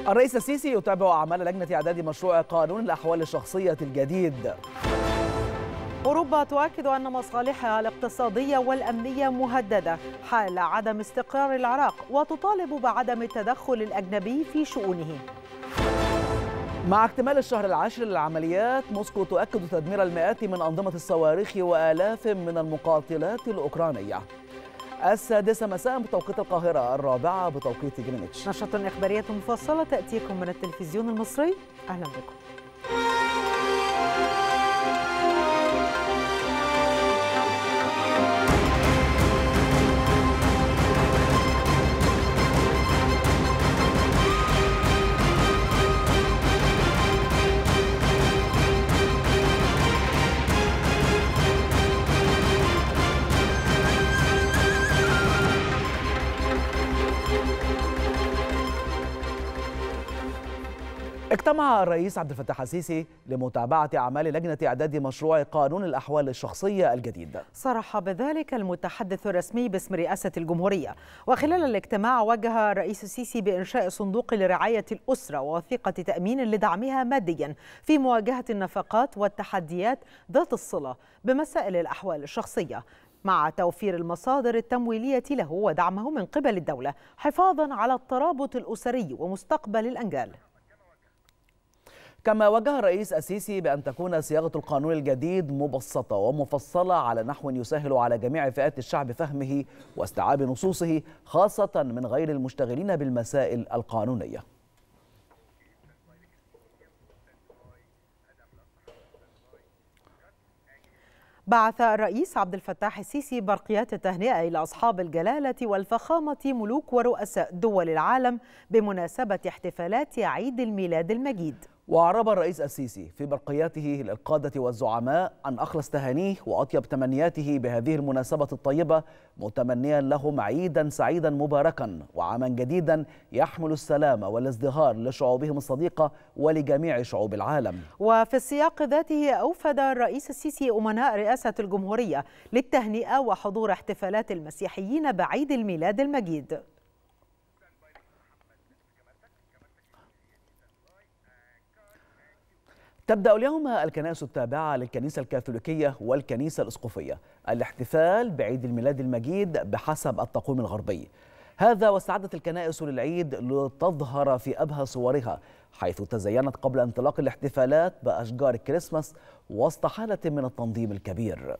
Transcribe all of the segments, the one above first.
الرئيس السيسي يتابع أعمال لجنة إعداد مشروع قانون الأحوال الشخصية الجديد. أوروبا تؤكد أن مصالحها الاقتصادية والأمنية مهددة حال عدم استقرار العراق، وتطالب بعدم التدخل الأجنبي في شؤونه. مع اكتمال الشهر العاشر للعمليات، موسكو تؤكد تدمير المئات من أنظمة الصواريخ وآلاف من المقاتلات الأوكرانية. 6 مساء بتوقيت القاهرة، 4 بتوقيت جرينتش. نشرة إخبارية مفصلة تأتيكم من التلفزيون المصري. أهلا بكم. اجتمع الرئيس عبد الفتاح السيسي لمتابعة أعمال لجنة إعداد مشروع قانون الأحوال الشخصية الجديد. صرح بذلك المتحدث الرسمي باسم رئاسة الجمهورية. وخلال الاجتماع وجه الرئيس السيسي بإنشاء صندوق لرعاية الأسرة ووثيقة تأمين لدعمها ماديا في مواجهة النفقات والتحديات ذات الصلة بمسائل الأحوال الشخصية، مع توفير المصادر التمويلية له ودعمه من قبل الدولة حفاظا على الترابط الأسري ومستقبل الأنجال. كما وجه الرئيس السيسي بأن تكون صياغة القانون الجديد مبسطة ومفصلة على نحو يسهل على جميع فئات الشعب فهمه واستيعاب نصوصه، خاصة من غير المشتغلين بالمسائل القانونية. بعث الرئيس عبد الفتاح السيسي برقيات التهنئة إلى أصحاب الجلالة والفخامة ملوك ورؤساء دول العالم بمناسبة احتفالات عيد الميلاد المجيد. وأعرب الرئيس السيسي في برقياته للقادة والزعماء أن أخلص تهانيه وأطيب تمنياته بهذه المناسبة الطيبة، متمنيا لهم عيدا سعيدا مباركا وعاما جديدا يحمل السلام والازدهار لشعوبهم الصديقة ولجميع شعوب العالم. وفي السياق ذاته أوفد الرئيس السيسي أمناء رئاسة الجمهورية للتهنئة وحضور احتفالات المسيحيين بعيد الميلاد المجيد. تبدأ اليوم الكنائس التابعة للكنيسة الكاثوليكية والكنيسة الأسقفية الاحتفال بعيد الميلاد المجيد بحسب التقويم الغربي. هذا واستعدت الكنائس للعيد لتظهر في أبهى صورها، حيث تزينت قبل انطلاق الاحتفالات بأشجار الكريسماس وسط حالة من التنظيم الكبير.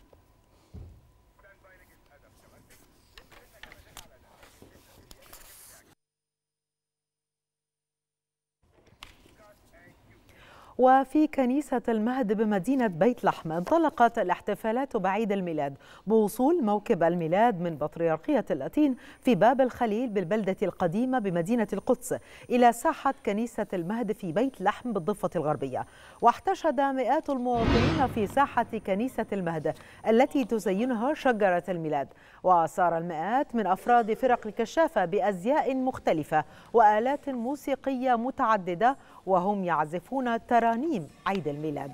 وفي كنيسة المهد بمدينة بيت لحم انطلقت الاحتفالات بعيد الميلاد بوصول موكب الميلاد من بطريركية اللاتين في باب الخليل بالبلدة القديمة بمدينة القدس إلى ساحة كنيسة المهد في بيت لحم بالضفة الغربية. واحتشد مئات المواطنين في ساحة كنيسة المهد التي تزينها شجرة الميلاد، وصار المئات من أفراد فرق الكشافة بأزياء مختلفة وآلات موسيقية متعددة وهم يعزفون ترانيم عيد الميلاد.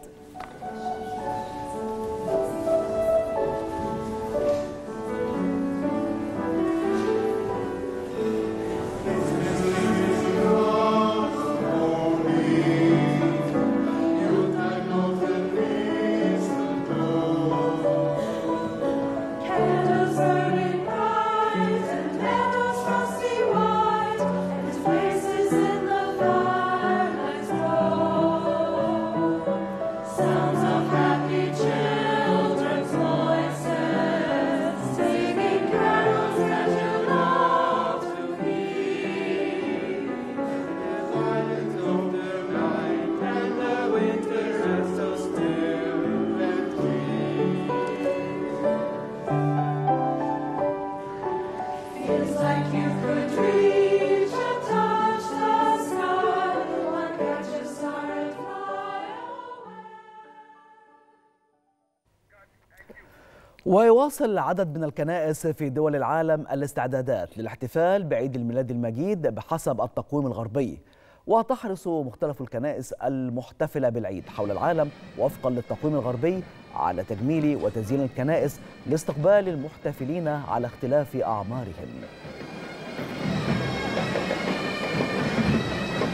ويواصل عدد من الكنائس في دول العالم الاستعدادات للاحتفال بعيد الميلاد المجيد بحسب التقويم الغربي، وتحرص مختلف الكنائس المحتفلة بالعيد حول العالم وفقا للتقويم الغربي على تجميل وتزيين الكنائس لاستقبال المحتفلين على اختلاف أعمارهم.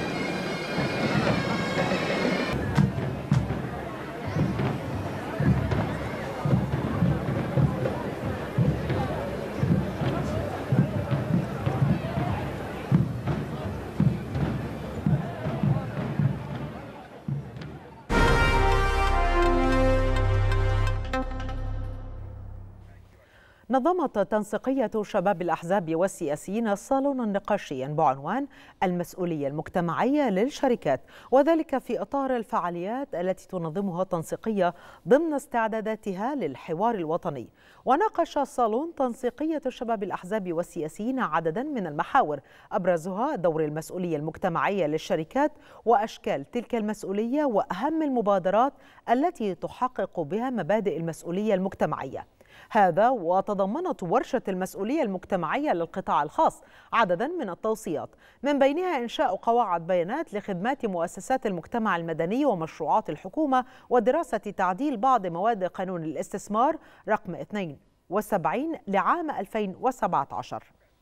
نظمت تنسيقية شباب الأحزاب والسياسيين صالونا نقاشيا بعنوان المسؤولية المجتمعية للشركات، وذلك في إطار الفعاليات التي تنظمها التنسيقية ضمن استعداداتها للحوار الوطني. وناقش الصالون تنسيقية شباب الأحزاب والسياسيين عددا من المحاور أبرزها دور المسؤولية المجتمعية للشركات وأشكال تلك المسؤولية وأهم المبادرات التي تحقق بها مبادئ المسؤولية المجتمعية. هذا وتضمنت ورشة المسؤولية المجتمعية للقطاع الخاص عددا من التوصيات، من بينها إنشاء قواعد بيانات لخدمات مؤسسات المجتمع المدني ومشروعات الحكومة، ودراسة تعديل بعض مواد قانون الاستثمار رقم 72 لعام 2017.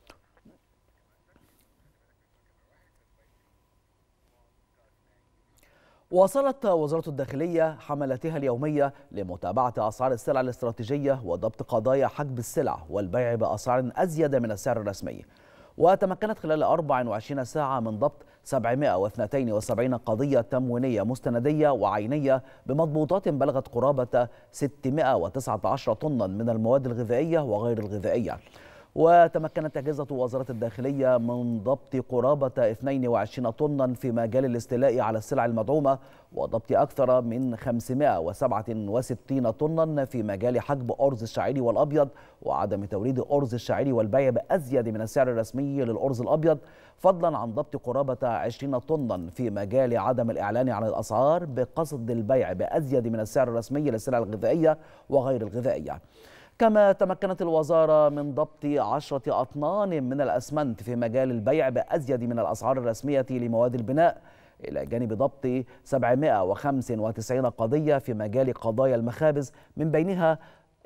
واصلت وزارة الداخلية حملاتها اليومية لمتابعة أسعار السلع الاستراتيجية وضبط قضايا حجب السلع والبيع بأسعار أزيد من السعر الرسمي، وتمكنت خلال 24 ساعة من ضبط 772 قضية تموينية مستندية وعينية بمضبوطات بلغت قرابة 619 طنا من المواد الغذائية وغير الغذائية. وتمكنت أجهزة وزارة الداخلية من ضبط قرابة 22 طنا في مجال الاستيلاء على السلع المدعومة، وضبط أكثر من 567 طنا في مجال حجب أرز الشعير والأبيض وعدم توريد أرز الشعير والبيع بأزيد من السعر الرسمي للأرز الأبيض، فضلا عن ضبط قرابة 20 طنا في مجال عدم الإعلان عن الأسعار بقصد البيع بأزيد من السعر الرسمي للسلع الغذائية وغير الغذائية. كما تمكنت الوزارة من ضبط 10 أطنان من الأسمنت في مجال البيع بأزيد من الأسعار الرسمية لمواد البناء، إلى جانب ضبط 795 قضية في مجال قضايا المخابز، من بينها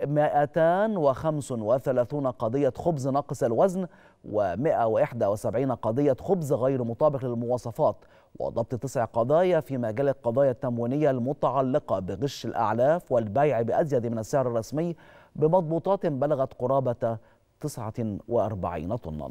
235 قضية خبز ناقص الوزن و171 قضية خبز غير مطابق للمواصفات، وضبط 9 قضايا في مجال القضايا التموينية المتعلقة بغش الأعلاف والبيع بأزيد من السعر الرسمي بمضبوطات بلغت قرابة 49 طنا.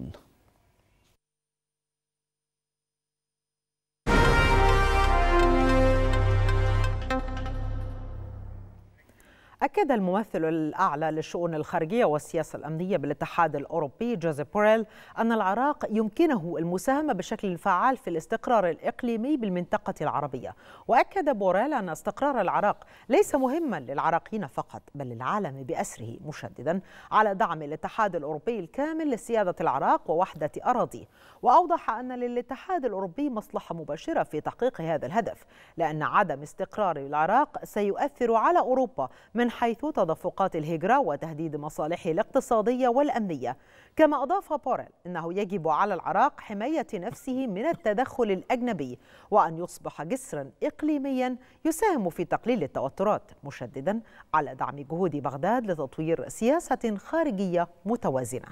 أكد الممثل الأعلى للشؤون الخارجية والسياسة الأمنية بالاتحاد الأوروبي جوزيف بوريل أن العراق يمكنه المساهمة بشكل فعال في الاستقرار الإقليمي بالمنطقة العربية. وأكد بوريل أن استقرار العراق ليس مهما للعراقيين فقط بل للعالم بأسره، مشددا على دعم الاتحاد الأوروبي الكامل لسيادة العراق ووحدة أراضيه. وأوضح أن للاتحاد الأوروبي مصلحة مباشرة في تحقيق هذا الهدف، لأن عدم استقرار العراق سيؤثر على أوروبا من حيث تدفقات الهجرة وتهديد مصالحه الاقتصادية والأمنية. كما أضاف بوريل أنه يجب على العراق حماية نفسه من التدخل الأجنبي وأن يصبح جسرا إقليميا يساهم في تقليل التوترات، مشددا على دعم جهود بغداد لتطوير سياسة خارجية متوازنة.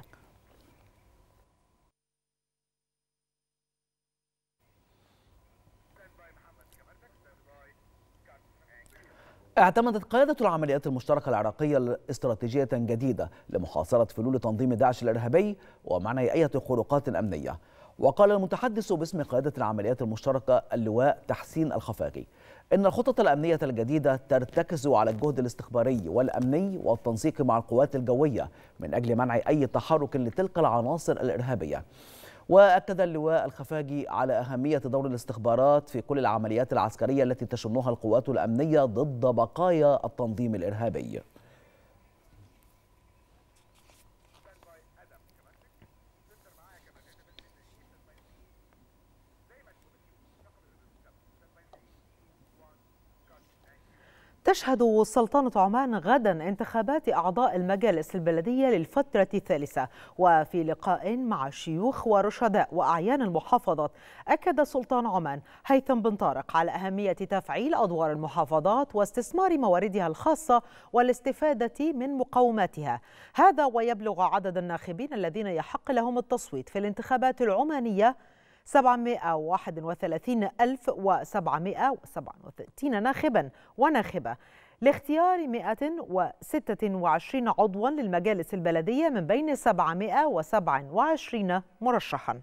اعتمدت قيادة العمليات المشتركة العراقية الاستراتيجية جديدة لمحاصرة فلول تنظيم داعش الإرهابي ومنع أي خروقات أمنية. وقال المتحدث باسم قيادة العمليات المشتركة اللواء تحسين الخفاجي إن الخطط الأمنية الجديدة ترتكز على الجهد الاستخباري والأمني والتنسيق مع القوات الجوية من أجل منع أي تحرك لتلك العناصر الإرهابية. وأكد اللواء الخفاجي على أهمية دور الاستخبارات في كل العمليات العسكرية التي تشنها القوات الأمنية ضد بقايا التنظيم الإرهابي. تشهد سلطنة عمان غدا انتخابات أعضاء المجالس البلدية للفترة الثالثة. وفي لقاء مع الشيوخ ورشداء وأعيان المحافظات، أكد سلطان عمان هيثم بن طارق على أهمية تفعيل أدوار المحافظات واستثمار مواردها الخاصة والاستفادة من مقوماتها. هذا ويبلغ عدد الناخبين الذين يحق لهم التصويت في الانتخابات العمانية 731,767 ناخبا وناخبة لاختيار 126 عضوا للمجالس البلدية من بين 727 مرشحا.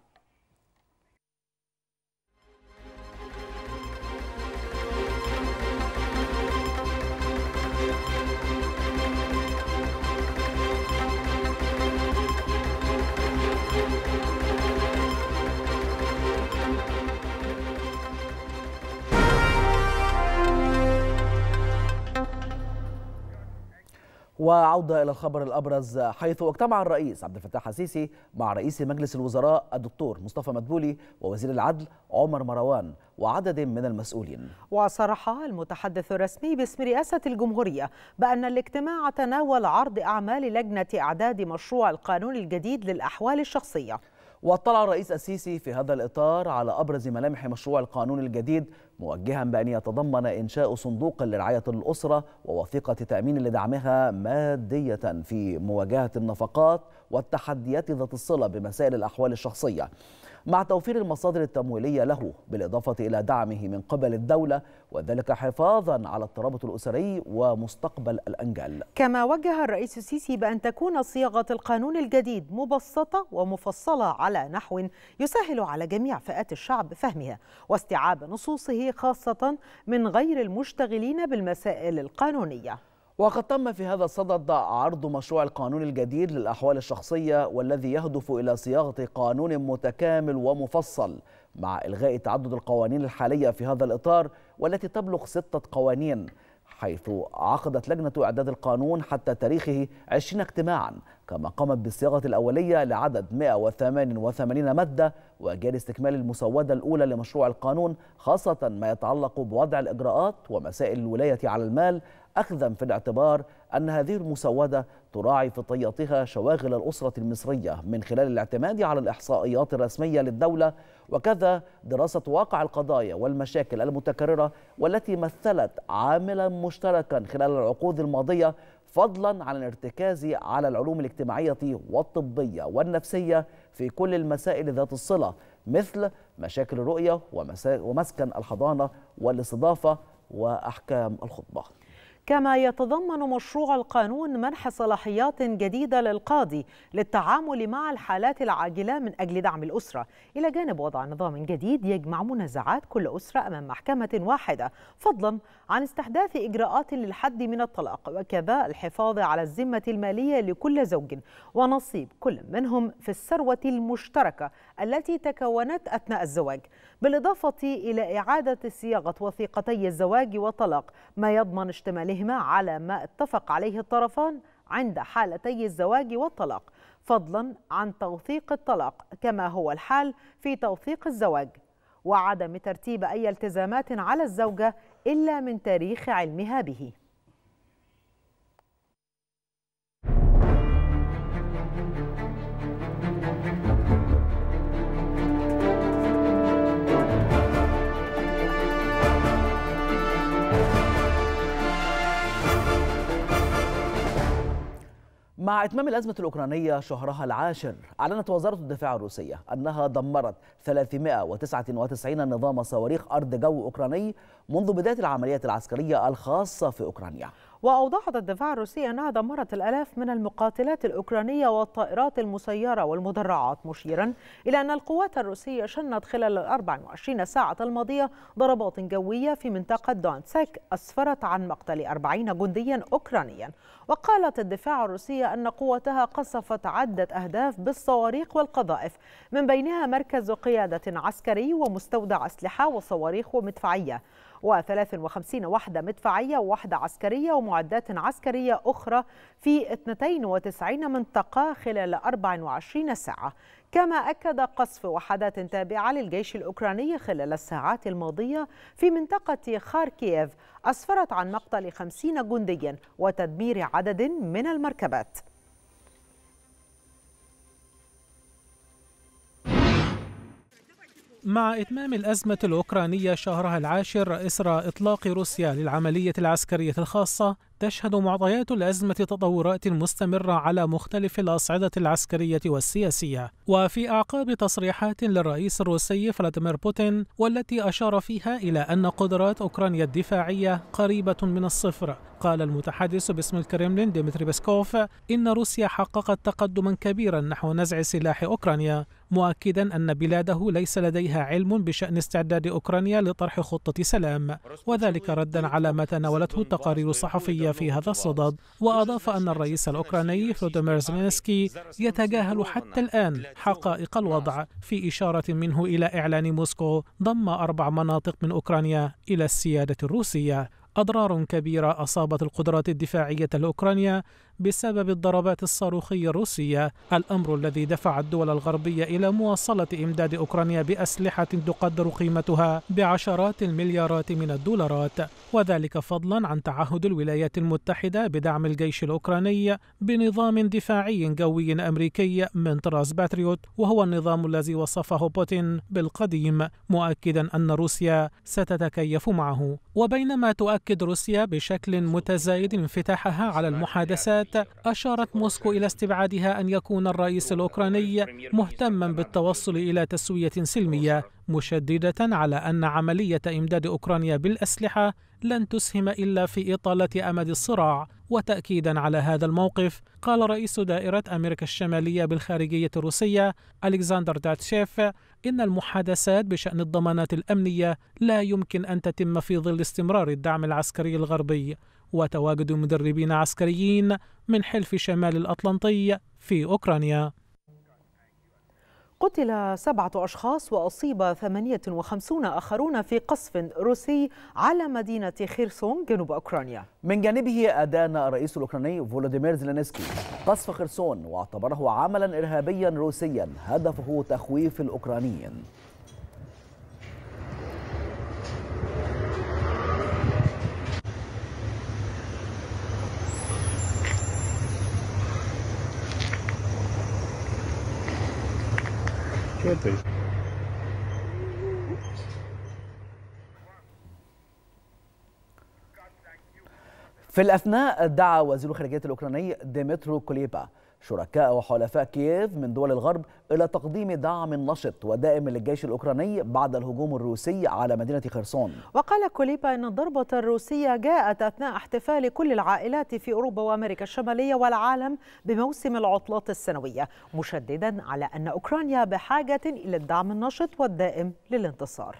وعودة إلى الخبر الأبرز، حيث اجتمع الرئيس عبد الفتاح السيسي مع رئيس مجلس الوزراء الدكتور مصطفى مدبولي ووزير العدل عمر مروان وعدد من المسؤولين. وصرح المتحدث الرسمي باسم رئاسة الجمهورية بأن الاجتماع تناول عرض أعمال لجنة إعداد مشروع القانون الجديد للأحوال الشخصية. واطلع الرئيس السيسي في هذا الإطار على أبرز ملامح مشروع القانون الجديد، موجها بأن يتضمن إنشاء صندوق لرعاية الأسرة ووثيقة تأمين لدعمها مادية في مواجهة النفقات والتحديات ذات الصلة بمسائل الأحوال الشخصية، مع توفير المصادر التمويلية له، بالإضافة إلى دعمه من قبل الدولة، وذلك حفاظا على الترابط الأسري ومستقبل الأنجال. كما وجه الرئيس السيسي بأن تكون صياغة القانون الجديد مبسطة ومفصلة على نحو يسهل على جميع فئات الشعب فهمها واستيعاب نصوصه، خاصة من غير المشتغلين بالمسائل القانونية. وقد تم في هذا الصدد عرض مشروع القانون الجديد للأحوال الشخصية، والذي يهدف إلى صياغة قانون متكامل ومفصل مع إلغاء تعدد القوانين الحالية في هذا الإطار، والتي تبلغ 6 قوانين، حيث عقدت لجنة إعداد القانون حتى تاريخه 20 اجتماعا، كما قامت بالصياغة الأولية لعدد 188 مادة، وجاري استكمال المسودة الأولى لمشروع القانون، خاصة ما يتعلق بوضع الإجراءات ومسائل الولاية على المال، أخذا في الاعتبار أن هذه المسودة تراعي في طياتها شواغل الأسرة المصرية من خلال الاعتماد على الإحصائيات الرسمية للدولة، وكذا دراسة واقع القضايا والمشاكل المتكررة والتي مثلت عاملا مشتركا خلال العقود الماضية، فضلا عن الارتكاز على العلوم الاجتماعية والطبية والنفسية في كل المسائل ذات الصلة، مثل مشاكل الرؤية ومسكن الحضانة والاستضافة وأحكام الخطبة. كما يتضمن مشروع القانون منح صلاحيات جديدة للقاضي للتعامل مع الحالات العاجلة من أجل دعم الأسرة، إلى جانب وضع نظام جديد يجمع منازعات كل أسرة أمام محكمة واحدة، فضلا عن استحداث إجراءات للحد من الطلاق، وكذا الحفاظ على الذمة المالية لكل زوج ونصيب كل منهم في الثروة المشتركة التي تكونت أثناء الزواج، بالإضافة إلى إعادة صياغة وثيقتي الزواج والطلاق ما يضمن اشتمالهما على ما اتفق عليه الطرفان عند حالتي الزواج والطلاق، فضلا عن توثيق الطلاق كما هو الحال في توثيق الزواج، وعدم ترتيب أي التزامات على الزوجة إلا من تاريخ علمها به. مع إتمام الأزمة الأوكرانية شهرها العاشر، أعلنت وزارة الدفاع الروسية أنها دمرت 399 نظام صواريخ أرض جو أوكراني منذ بداية العمليات العسكرية الخاصة في أوكرانيا. وأوضحت الدفاع الروسي أنها دمرت الآلاف من المقاتلات الأوكرانية والطائرات المسيرة والمدرعات، مشيرا إلى أن القوات الروسية شنت خلال 24 ساعة الماضية ضربات جوية في منطقة دونتسك أسفرت عن مقتل 40 جنديا أوكرانيا. وقالت الدفاع الروسية أن قوتها قصفت عدة أهداف بالصواريخ والقذائف، من بينها مركز قيادة عسكري ومستودع أسلحة وصواريخ ومدفعية، و53 وحدة مدفعية ووحدة عسكرية ومعدات عسكرية أخرى في 92 منطقة خلال 24 ساعة. كما أكد قصف وحدات تابعة للجيش الأوكراني خلال الساعات الماضية في منطقة خاركييف أسفرت عن مقتل 50 جنديا وتدمير عدد من المركبات. مع إتمام الأزمة الأوكرانية شهرها العاشر إثر إطلاق روسيا للعملية العسكرية الخاصة، تشهد معطيات الأزمة تطورات مستمرة على مختلف الأصعدة العسكرية والسياسية. وفي أعقاب تصريحات للرئيس الروسي فلاديمير بوتين، والتي أشار فيها إلى أن قدرات أوكرانيا الدفاعية قريبة من الصفر، قال المتحدث باسم الكرملين ديمتري بيسكوف إن روسيا حققت تقدما كبيرا نحو نزع سلاح أوكرانيا، مؤكدا أن بلاده ليس لديها علم بشأن استعداد أوكرانيا لطرح خطة سلام، وذلك ردا على ما تناولته التقارير الصحفية في هذا الصدد. وأضاف أن الرئيس الأوكراني فلوديمير زيلينسكي يتجاهل حتى الآن حقائق الوضع، في إشارة منه إلى إعلان موسكو ضم 4 مناطق من أوكرانيا إلى السيادة الروسية. أضرار كبيرة أصابت القدرات الدفاعية لأوكرانيا بسبب الضربات الصاروخية الروسية، الأمر الذي دفع الدول الغربية إلى مواصلة إمداد أوكرانيا بأسلحة تقدر قيمتها بعشرات المليارات من الدولارات، وذلك فضلا عن تعهد الولايات المتحدة بدعم الجيش الأوكراني بنظام دفاعي جوي أمريكي من طراز باتريوت، وهو النظام الذي وصفه بوتين بالقديم، مؤكدا أن روسيا ستتكيف معه. وبينما تؤكد روسيا بشكل متزايد انفتاحها على المحادثات، أشارت موسكو إلى استبعادها أن يكون الرئيس الأوكراني مهتما بالتوصل إلى تسوية سلمية، مشددة على أن عملية إمداد أوكرانيا بالأسلحة لن تسهم إلا في إطالة أمد الصراع. وتأكيدا على هذا الموقف، قال رئيس دائرة أمريكا الشمالية بالخارجية الروسية ألكسندر داتشيف إن المحادثات بشأن الضمانات الأمنية لا يمكن أن تتم في ظل استمرار الدعم العسكري الغربي وتواجد مدربين عسكريين من حلف شمال الأطلنطي في أوكرانيا. قتل 7 أشخاص وأصيب 58 آخرون في قصف روسي على مدينة خيرسون جنوب أوكرانيا. من جانبه أدان الرئيس الأوكراني فولوديمير زيلينسكي قصف خيرسون واعتبره عملا إرهابيا روسيا هدفه تخويف الأوكرانيين. في الأثناء دعا وزير الخارجية الأوكراني ديمترو كوليبا شركاء وحلفاء كييف من دول الغرب إلى تقديم دعم نشط ودائم للجيش الأوكراني بعد الهجوم الروسي على مدينة خرسون. وقال كوليبا أن الضربة الروسية جاءت أثناء احتفال كل العائلات في أوروبا وأمريكا الشمالية والعالم بموسم العطلات السنوية، مشددا على أن أوكرانيا بحاجة إلى الدعم النشط والدائم للانتصار.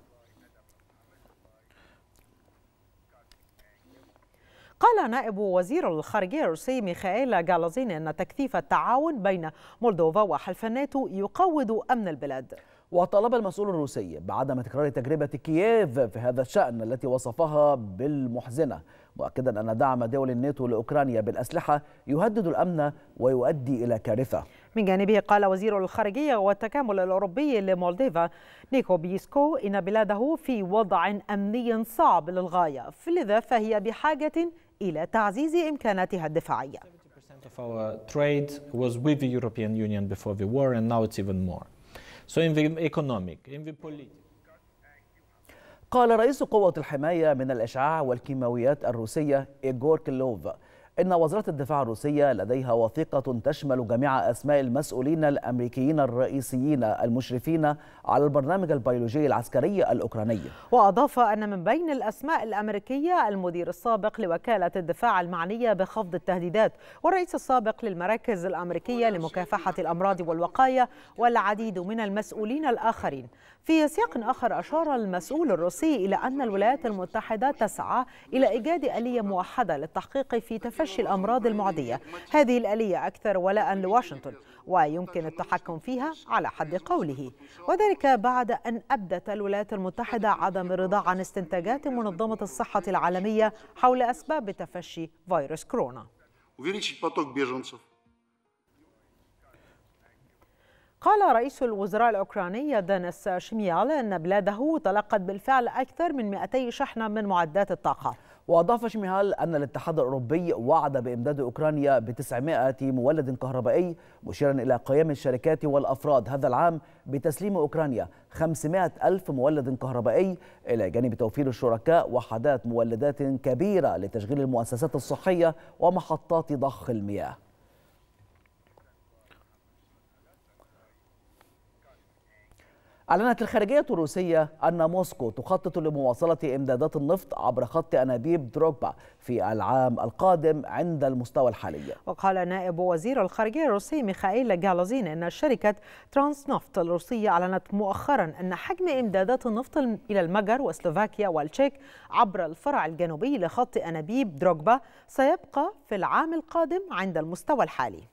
قال نائب وزير الخارجية الروسي ميخائيل جالازين أن تكثيف التعاون بين مولدوفا وحلف الناتو يقوض أمن البلاد. وطالب المسؤول الروسي بعدم تكرار تجربة كييف في هذا الشأن التي وصفها بالمحزنة، مؤكدا أن دعم دول الناتو لأوكرانيا بالأسلحة يهدد الأمن ويؤدي إلى كارثة. من جانبه قال وزير الخارجية والتكامل الأوروبي لمولدوفا نيكو بيسكو إن بلاده في وضع أمني صعب للغاية، لذا فهي بحاجة إلى تعزيز إمكاناتها الدفاعية. of our trade was with the European Union before the war, and now it's even more. So in the economic, in the political. قال رئيس قوة الحماية من الإشعاع والكيماويات الروسية إيغور كيلوف إن وزارة الدفاع الروسية لديها وثيقة تشمل جميع أسماء المسؤولين الأمريكيين الرئيسيين المشرفين على البرنامج البيولوجي العسكري الأوكراني. وأضاف أن من بين الأسماء الأمريكية المدير السابق لوكالة الدفاع المعنية بخفض التهديدات والرئيس السابق للمراكز الأمريكية لمكافحة الأمراض والوقاية والعديد من المسؤولين الآخرين. في سياق آخر أشار المسؤول الروسي إلى أن الولايات المتحدة تسعى إلى إيجاد آلية موحدة للتحقيق في تفشي الأمراض المعدية. هذه الآلية أكثر ولاء لواشنطن ويمكن التحكم فيها على حد قوله، وذلك بعد أن أبدت الولايات المتحدة عدم الرضا عن استنتاجات منظمة الصحة العالمية حول أسباب تفشي فيروس كورونا. قال رئيس الوزراء الأوكراني دينيس شميال أن بلاده تلقت بالفعل أكثر من 200 شحنة من معدات الطاقة. وأضاف شميال أن الاتحاد الأوروبي وعد بإمداد أوكرانيا ب900 مولد كهربائي، مشيرا إلى قيام الشركات والأفراد هذا العام بتسليم أوكرانيا 500 ألف مولد كهربائي، إلى جانب توفير الشركاء وحدات مولدات كبيرة لتشغيل المؤسسات الصحية ومحطات ضخ المياه. أعلنت الخارجية الروسية أن موسكو تخطط لمواصلة إمدادات النفط عبر خط أنابيب دروغبا في العام القادم عند المستوى الحالي. وقال نائب وزير الخارجية الروسي ميخائيل جالازين أن شركة ترانس نفط الروسية أعلنت مؤخرا أن حجم إمدادات النفط إلى المجر وسلوفاكيا والتشيك عبر الفرع الجنوبي لخط أنابيب دروغبا سيبقى في العام القادم عند المستوى الحالي.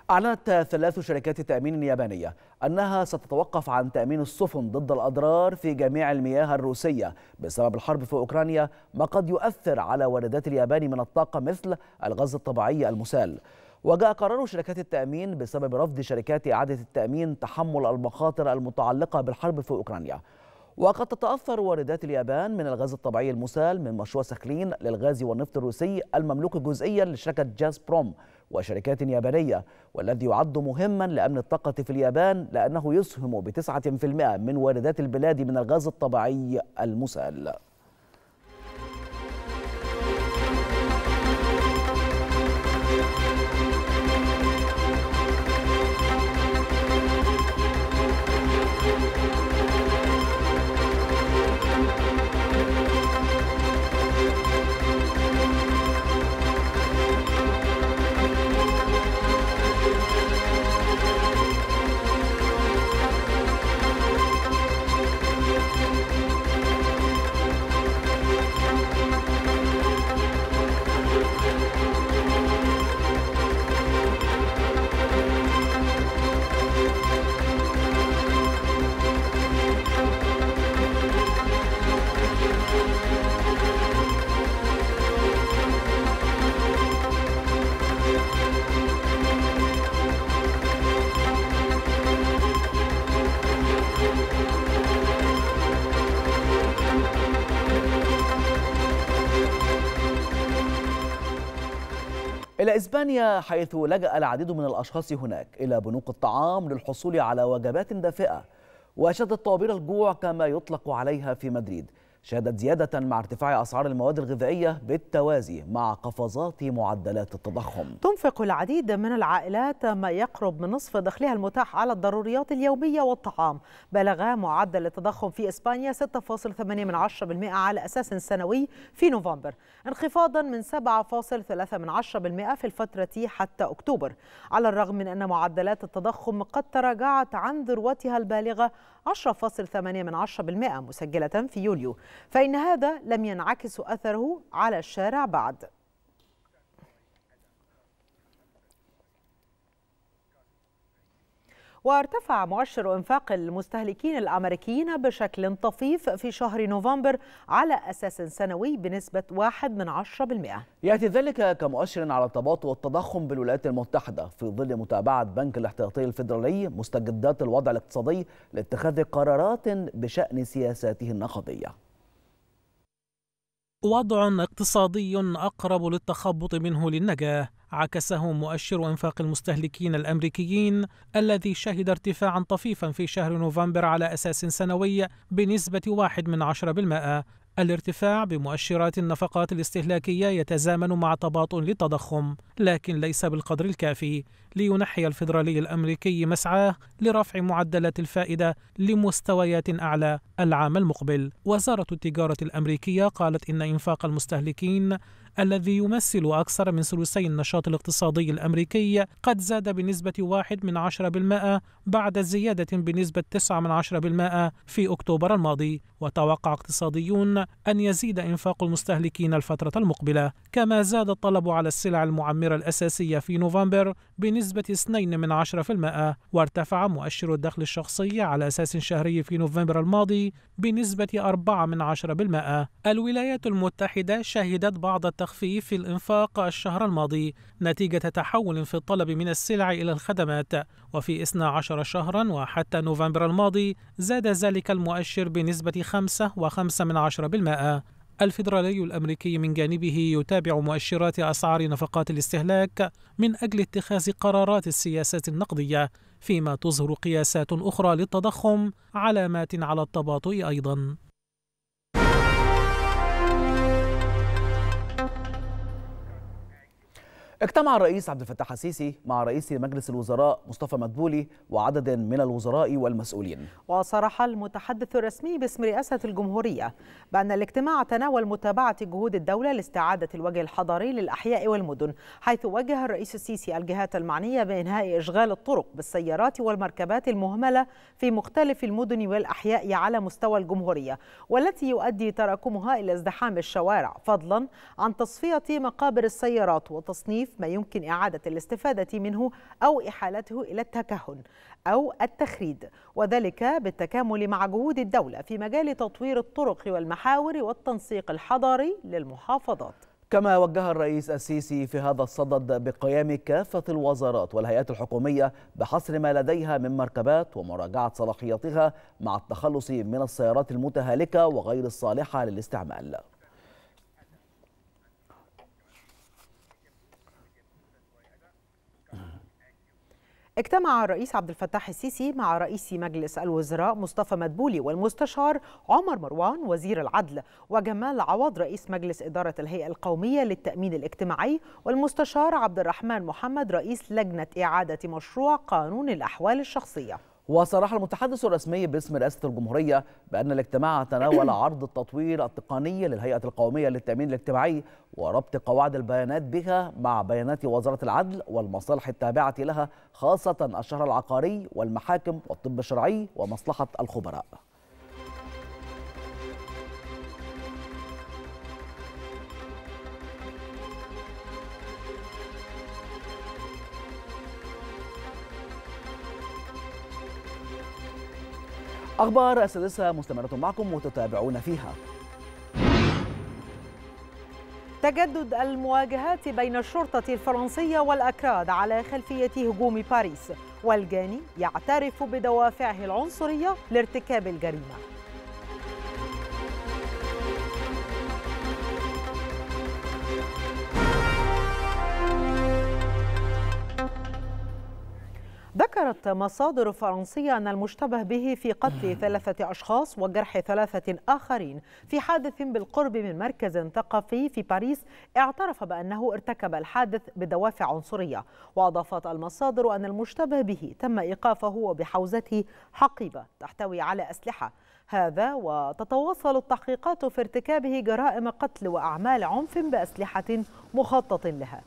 أعلنت 3 شركات تأمين يابانية أنها ستتوقف عن تأمين السفن ضد الأضرار في جميع المياه الروسية بسبب الحرب في أوكرانيا، ما قد يؤثر على واردات اليابان من الطاقة مثل الغاز الطبيعي المسال. وجاء قرار شركات التأمين بسبب رفض شركات إعادة التأمين تحمل المخاطر المتعلقة بالحرب في أوكرانيا. وقد تتأثر واردات اليابان من الغاز الطبيعي المسال من مشروع سخلين للغاز والنفط الروسي المملوك جزئيا لشركة جازبروم وشركات يابانية، والذي يعد مهما لأمن الطاقة في اليابان لأنه يسهم ب9% من واردات البلاد من الغاز الطبيعي المسال. إلى إسبانيا، حيث لجأ العديد من الأشخاص هناك إلى بنوك الطعام للحصول على وجبات دافئة. وشهدت طوابير الجوع كما يطلق عليها في مدريد شهدت زيادة مع ارتفاع أسعار المواد الغذائية بالتوازي مع قفزات معدلات التضخم. تنفق العديد من العائلات ما يقرب من نصف دخلها المتاح على الضروريات اليومية والطعام. بلغ معدل التضخم في إسبانيا 6.8% على أساس سنوي في نوفمبر، انخفاضا من 7.3% في الفترة حتى أكتوبر، على الرغم من أن معدلات التضخم قد تراجعت عن ذروتها البالغة 10.8% مسجلة في يوليو، فإن هذا لم ينعكس أثره على الشارع بعد. وارتفع مؤشر إنفاق المستهلكين الأمريكيين بشكل طفيف في شهر نوفمبر على أساس سنوي بنسبة 0.1%. يأتي ذلك كمؤشر على تباطؤ التضخم بالولايات المتحدة في ظل متابعة بنك الاحتياطي الفيدرالي مستجدات الوضع الاقتصادي لاتخاذ قرارات بشأن سياساته النقدية. وضع اقتصادي أقرب للتخبط منه للنجاح عكسه مؤشر إنفاق المستهلكين الأمريكيين الذي شهد ارتفاعا طفيفا في شهر نوفمبر على أساس سنوي بنسبة 0.1%. الارتفاع بمؤشرات النفقات الاستهلاكية يتزامن مع تباطؤ للتضخم، لكن ليس بالقدر الكافي لينحي الفيدرالي الأمريكي مسعاه لرفع معدلات الفائدة لمستويات أعلى العام المقبل. وزارة التجارة الأمريكية قالت إن إنفاق المستهلكين الذي يمثل أكثر من ثلثي النشاط الاقتصادي الأمريكي قد زاد بنسبة 1% بعد زيادة بنسبة 9% في أكتوبر الماضي. وتوقع اقتصاديون أن يزيد إنفاق المستهلكين الفترة المقبلة. كما زاد الطلب على السلع المعمرة الأساسية في نوفمبر بنسبة 2%، وارتفع مؤشر الدخل الشخصي على أساس شهري في نوفمبر الماضي بنسبة 4%. الولايات المتحدة شهدت بعض التخفيف في الإنفاق الشهر الماضي نتيجة تحول في الطلب من السلع إلى الخدمات، وفي 12 شهرا وحتى نوفمبر الماضي زاد ذلك المؤشر بنسبة 5.5%. الفيدرالي الأمريكي من جانبه يتابع مؤشرات أسعار نفقات الاستهلاك من أجل اتخاذ قرارات السياسات النقدية، فيما تظهر قياسات أخرى للتضخم علامات على التباطؤ أيضا. اجتمع الرئيس عبد الفتاح السيسي مع رئيس مجلس الوزراء مصطفى مدبولي وعدد من الوزراء والمسؤولين. وصرح المتحدث الرسمي باسم رئاسة الجمهورية بأن الاجتماع تناول متابعة جهود الدولة لاستعادة الوجه الحضاري للأحياء والمدن، حيث وجه الرئيس السيسي الجهات المعنية بإنهاء إشغال الطرق بالسيارات والمركبات المهملة في مختلف المدن والأحياء على مستوى الجمهورية، والتي يؤدي تراكمها إلى ازدحام الشوارع، فضلا عن تصفية مقابر السيارات وتصنيف تضعيف ما يمكن إعادة الاستفادة منه أو إحالته إلى التكهن أو التخريد، وذلك بالتكامل مع جهود الدولة في مجال تطوير الطرق والمحاور والتنسيق الحضاري للمحافظات. كما وجه الرئيس السيسي في هذا الصدد بقيام كافة الوزارات والهيئات الحكومية بحصر ما لديها من مركبات ومراجعة صلاحياتها مع التخلص من السيارات المتهالكة وغير الصالحة للاستعمال. اجتمع الرئيس عبد الفتاح السيسي مع رئيس مجلس الوزراء مصطفى مدبولي والمستشار عمر مروان وزير العدل وجمال عوض رئيس مجلس إدارة الهيئة القومية للتأمين الاجتماعي والمستشار عبد الرحمن محمد رئيس لجنة إعادة مشروع قانون الأحوال الشخصية. وصرح المتحدث الرسمي باسم رئاسة الجمهورية بأن الاجتماع تناول عرض التطوير التقني للهيئة القومية للتأمين الاجتماعي وربط قواعد البيانات بها مع بيانات وزارة العدل والمصالح التابعة لها، خاصة الشهر العقاري والمحاكم والطب الشرعي ومصلحة الخبراء. أخبار السادسة مستمرة معكم وتتابعون فيها. تجدد المواجهات بين الشرطة الفرنسية والأكراد على خلفية هجوم باريس، والجاني يعترف بدوافعه العنصرية لارتكاب الجريمة. ذكرت مصادر فرنسية أن المشتبه به في قتل 3 أشخاص وجرح 3 آخرين في حادث بالقرب من مركز ثقافي في باريس اعترف بأنه ارتكب الحادث بدوافع عنصرية. وأضافت المصادر أن المشتبه به تم إيقافه وبحوزته حقيبة تحتوي على أسلحة، هذا وتتواصل التحقيقات في ارتكابه جرائم قتل وأعمال عنف بأسلحة مخطط لها.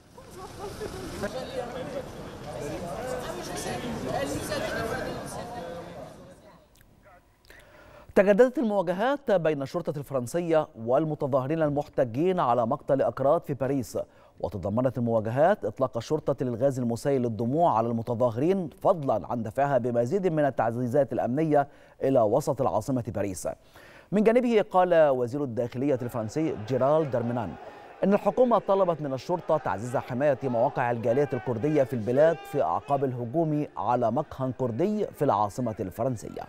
تجددت المواجهات بين الشرطة الفرنسية والمتظاهرين المحتجين على مقتل أكراد في باريس، وتضمنت المواجهات إطلاق الشرطة للغاز المسيل للدموع على المتظاهرين فضلا عن دفعها بمزيد من التعزيزات الأمنية إلى وسط العاصمة باريس. من جانبه قال وزير الداخلية الفرنسي جيرال دارمينان إن الحكومة طلبت من الشرطة تعزيز حماية مواقع الجالية الكردية في البلاد في أعقاب الهجوم على مقهى كردي في العاصمة الفرنسية.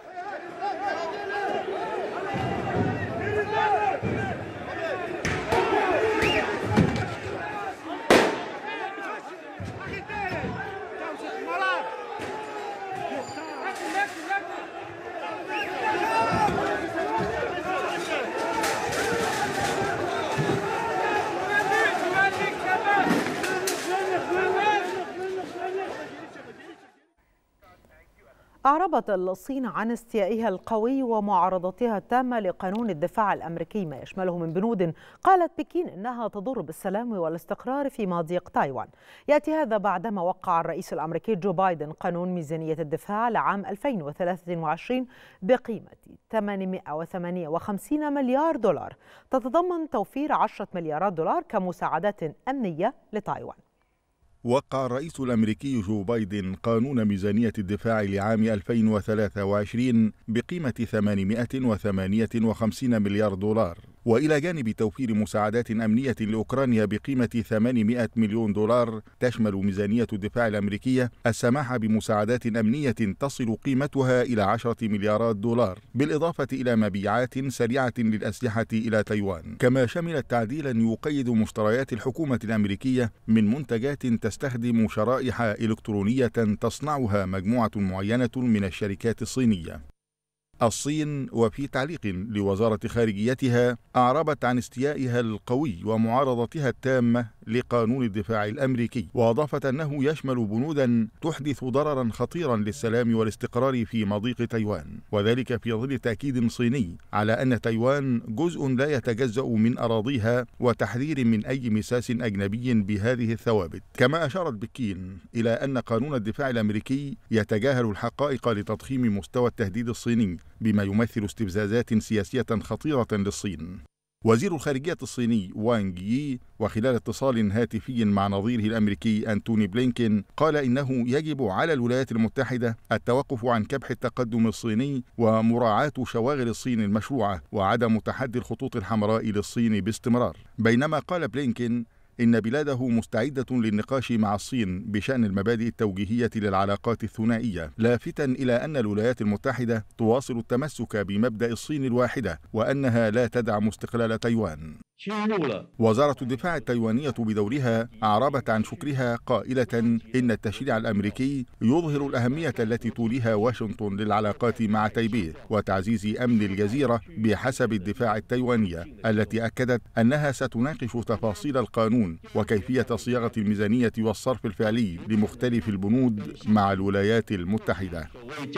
أعربت الصين عن استيائها القوي ومعارضتها التامة لقانون الدفاع الأمريكي ما يشمله من بنود قالت بكين إنها تضر بالسلام والاستقرار في مضيق تايوان. يأتي هذا بعدما وقع الرئيس الأمريكي جو بايدن قانون ميزانية الدفاع لعام 2023 بقيمة 858 مليار دولار، تتضمن توفير 10 مليارات دولار كمساعدات أمنية لتايوان. وقع الرئيس الأمريكي جو بايدن قانون ميزانية الدفاع لعام 2023 بقيمة 858 مليار دولار، وإلى جانب توفير مساعدات أمنية لأوكرانيا بقيمة 800 مليون دولار، تشمل ميزانية الدفاع الأمريكية السماح بمساعدات أمنية تصل قيمتها إلى 10 مليارات دولار، بالإضافة إلى مبيعات سريعة للأسلحة إلى تايوان. كما شملت تعديلا يقيد مشتريات الحكومة الأمريكية من منتجات تستخدم شرائح إلكترونية تصنعها مجموعة معينة من الشركات الصينية. الصين وفي تعليق لوزارة خارجيتها أعربت عن استيائها القوي ومعارضتها التامة لقانون الدفاع الأمريكي، وأضافت أنه يشمل بنودا تحدث ضررا خطيرا للسلام والاستقرار في مضيق تايوان، وذلك في ظل تأكيد صيني على أن تايوان جزء لا يتجزأ من أراضيها وتحذير من أي مساس أجنبي بهذه الثوابت. كما أشارت بكين إلى أن قانون الدفاع الأمريكي يتجاهل الحقائق لتضخيم مستوى التهديد الصيني بما يمثل استفزازات سياسية خطيرة للصين. وزير الخارجية الصيني وانغ يي وخلال اتصال هاتفي مع نظيره الأمريكي أنتوني بلينكين قال إنه يجب على الولايات المتحدة التوقف عن كبح التقدم الصيني ومراعاة شواغل الصين المشروعة وعدم تحدي الخطوط الحمراء للصين باستمرار. بينما قال بلينكين إن بلاده مستعدة للنقاش مع الصين بشأن المبادئ التوجيهية للعلاقات الثنائية، لافتا إلى أن الولايات المتحدة تواصل التمسك بمبدأ الصين الواحدة وأنها لا تدعم استقلال تايوان. وزارة الدفاع التايوانية بدورها أعربت عن شكرها قائلة إن التشريع الأمريكي يظهر الأهمية التي توليها واشنطن للعلاقات مع تايبيه وتعزيز أمن الجزيرة بحسب الدفاع التايوانية، التي أكدت أنها ستناقش تفاصيل القانون وكيفية صياغة الميزانية والصرف الفعلي لمختلف البنود مع الولايات المتحدة.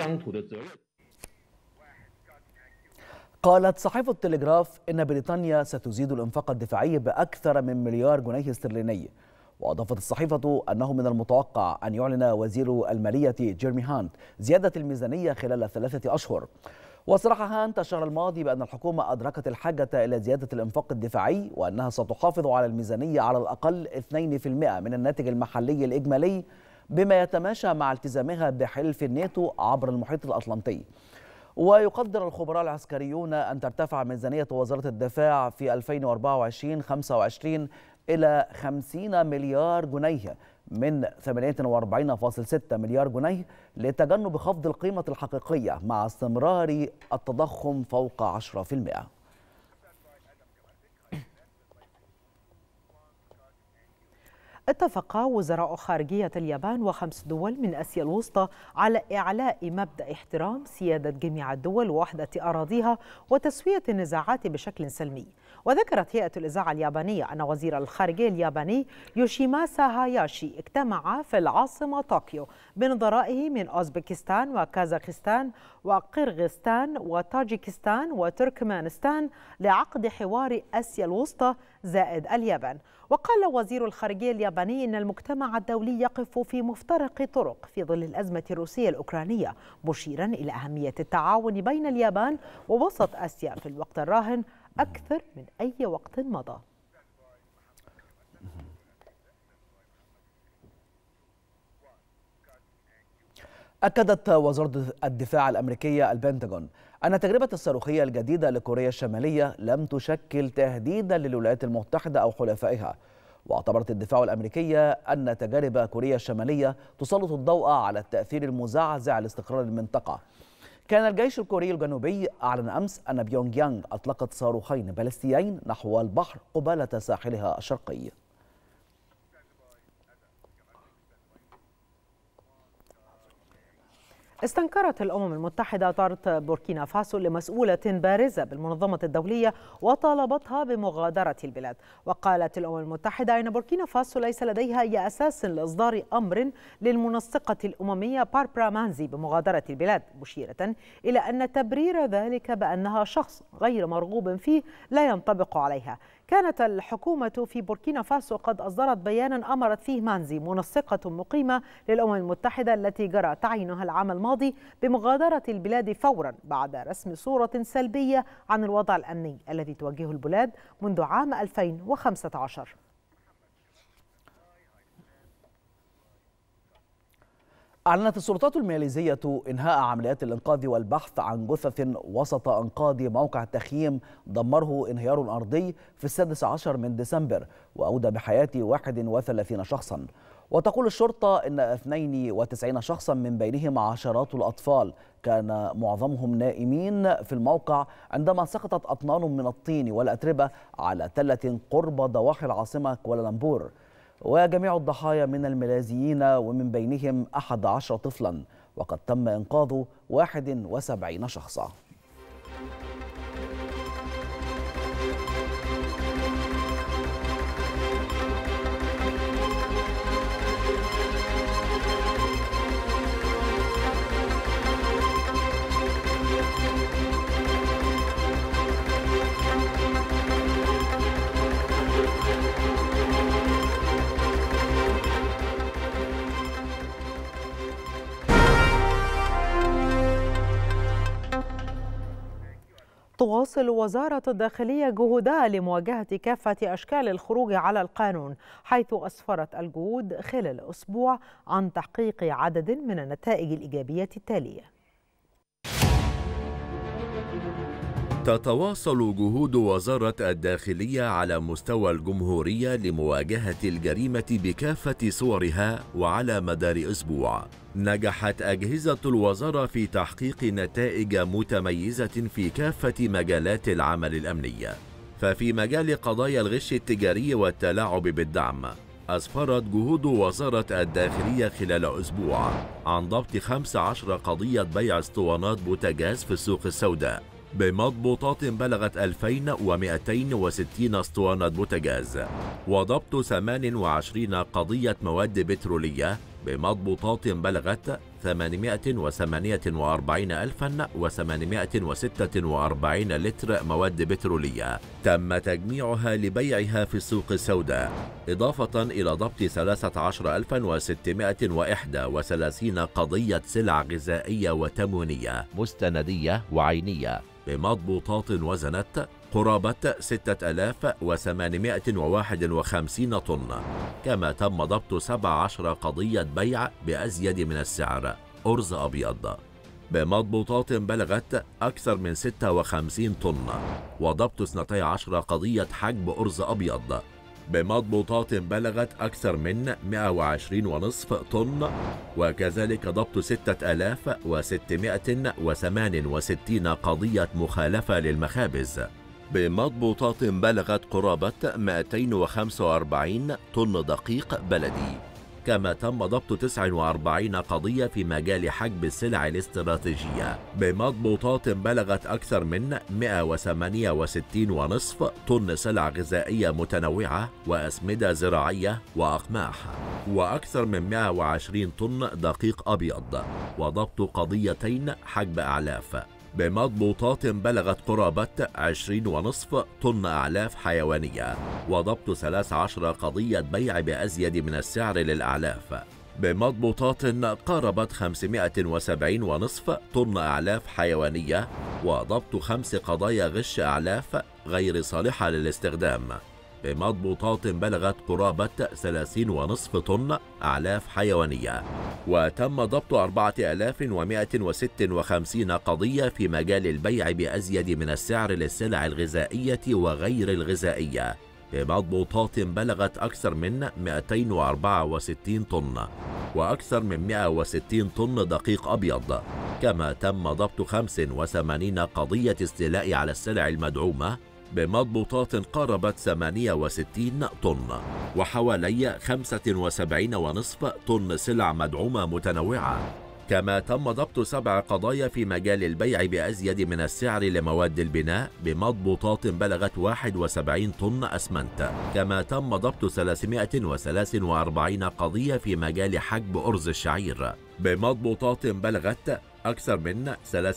قالت صحيفة التلغراف إن بريطانيا ستزيد الإنفاق الدفاعي بأكثر من مليار جنيه استرليني. وأضافت الصحيفة أنه من المتوقع أن يعلن وزير المالية جيرمي هانت زيادة الميزانية خلال 3 أشهر. وصرح هانت الشهر الماضي بأن الحكومة أدركت الحاجة إلى زيادة الإنفاق الدفاعي وأنها ستحافظ على الميزانية على الأقل 2% من الناتج المحلي الإجمالي، بما يتماشى مع التزامها بحلف الناتو عبر المحيط الأطلنطي. ويقدر الخبراء العسكريون أن ترتفع ميزانية وزارة الدفاع في 2024-25 إلى 50 مليار جنيه من 48.6 مليار جنيه لتجنب خفض القيمة الحقيقية مع استمرار التضخم فوق 10%. اتفق وزراء خارجية اليابان و5 دول من آسيا الوسطى على إعلاء مبدأ احترام سيادة جميع الدول ووحدة أراضيها وتسوية النزاعات بشكل سلمي. وذكرت هيئة الإذاعة اليابانية أن وزير الخارجية الياباني يوشيماسا هاياشي اجتمع في العاصمة طوكيو بنظرائه من أوزبكستان وكازاخستان وقرغيزستان وطاجيكستان وتركمانستان لعقد حوار آسيا الوسطى زائد اليابان. وقال وزير الخارجية الياباني إن المجتمع الدولي يقف في مفترق طرق في ظل الأزمة الروسية الأوكرانية، مشيرا إلى أهمية التعاون بين اليابان ووسط آسيا في الوقت الراهن أكثر من أي وقت مضى. أكدت وزارة الدفاع الأمريكية البنتاغون أن تجربة الصاروخية الجديدة لكوريا الشمالية لم تشكل تهديدا للولايات المتحدة أو حلفائها. واعتبرت الدفاع الأمريكية أن تجارب كوريا الشمالية تسلط الضوء على التأثير المزعزع لاستقرار المنطقة. كان الجيش الكوري الجنوبي أعلن أمس أن بيونغ يانغ أطلقت صاروخين باليستيين نحو البحر قبالة ساحلها الشرقي. استنكرت الأمم المتحدة طرد بوركينا فاسو لمسؤولة بارزة بالمنظمة الدولية وطالبتها بمغادرة البلاد. وقالت الأمم المتحدة إن بوركينا فاسو ليس لديها أي أساس لإصدار أمر للمنسقة الأممية باربرا مانزي بمغادرة البلاد، مشيرة إلى أن تبرير ذلك بأنها شخص غير مرغوب فيه لا ينطبق عليها. كانت الحكومة في بوركينا فاسو قد أصدرت بيانا أمرت فيه مانزي منسقة مقيمة للأمم المتحدة التي جرى تعيينها العام الماضي بمغادرة البلاد فورا بعد رسم صورة سلبية عن الوضع الأمني الذي تواجهه البلاد منذ عام 2015. أعلنت السلطات الماليزية إنهاء عمليات الإنقاذ والبحث عن جثث وسط أنقاض موقع تخييم دمره انهيار أرضي في 16 من ديسمبر وأودى بحياة 31 شخصا. وتقول الشرطة إن 92 شخصا من بينهم عشرات الأطفال كان معظمهم نائمين في الموقع عندما سقطت أطنان من الطين والأتربة على تلة قرب ضواحي العاصمة كوالالمبور. وجميع الضحايا من الماليزيين ومن بينهم 11 طفلا، وقد تم إنقاذ 71 شخصا. تواصل وزارة الداخلية جهودها لمواجهة كافة أشكال الخروج على القانون، حيث أسفرت الجهود خلال أسبوع عن تحقيق عدد من النتائج الإيجابية التالية. تتواصل جهود وزارة الداخلية على مستوى الجمهورية لمواجهة الجريمة بكافة صورها، وعلى مدار أسبوع نجحت أجهزة الوزارة في تحقيق نتائج متميزة في كافة مجالات العمل الأمني. ففي مجال قضايا الغش التجاري والتلاعب بالدعم، أسفرت جهود وزارة الداخلية خلال أسبوع عن ضبط 15 قضية بيع اسطوانات بوتاجاز في السوق السوداء بمضبوطات بلغت 2260 اسطوانة بوتاجاز، وضبط 28 قضية مواد بترولية بمضبوطات بلغت 848,846 لتر مواد بترولية تم تجميعها لبيعها في السوق السوداء، إضافة إلى ضبط 13,631 قضية سلع غذائية وتموينية مستندية وعينية بمضبوطات وزنت قرابة 6851 طن. كما تم ضبط 17 قضية بيع بأزيد من السعر أرز أبيض بمضبوطات بلغت أكثر من 56 طن، وضبط 12 قضية حجب أرز أبيض بمضبوطات بلغت أكثر من 120.5 طن، وكذلك ضبط 6668 قضية مخالفة للمخابز بمضبوطات بلغت قرابة 245 طن دقيق بلدي. كما تم ضبط 49 قضية في مجال حجب السلع الاستراتيجية بمضبوطات بلغت أكثر من 168.5 طن سلع غذائية متنوعة وأسمدة زراعية وأقماح، وأكثر من 120 طن دقيق أبيض، وضبط قضيتين حجب أعلاف بمضبوطات بلغت قرابة 20.5 طن أعلاف حيوانية، وضبط 13 قضية بيع بأزيد من السعر للأعلاف بمضبوطات قاربت 570.5 طن أعلاف حيوانية، وضبط 5 قضايا غش أعلاف غير صالحة للاستخدام بمضبوطات بلغت قرابة 30.5 طن أعلاف حيوانية. وتم ضبط 4156 قضية في مجال البيع بأزيد من السعر للسلع الغذائية وغير الغذائية بمضبوطات بلغت أكثر من 264 طن، وأكثر من 160 طن دقيق أبيض. كما تم ضبط 85 قضية استيلاء على السلع المدعومة بمضبوطات قاربت 68 طن، وحوالي 75.5 طن سلع مدعومة متنوعة. كما تم ضبط 7 قضايا في مجال البيع بأزيد من السعر لمواد البناء بمضبوطات بلغت 71 طن أسمنت. كما تم ضبط 343 قضية في مجال حجب أرز الشعير بمضبوطات بلغت أكثر من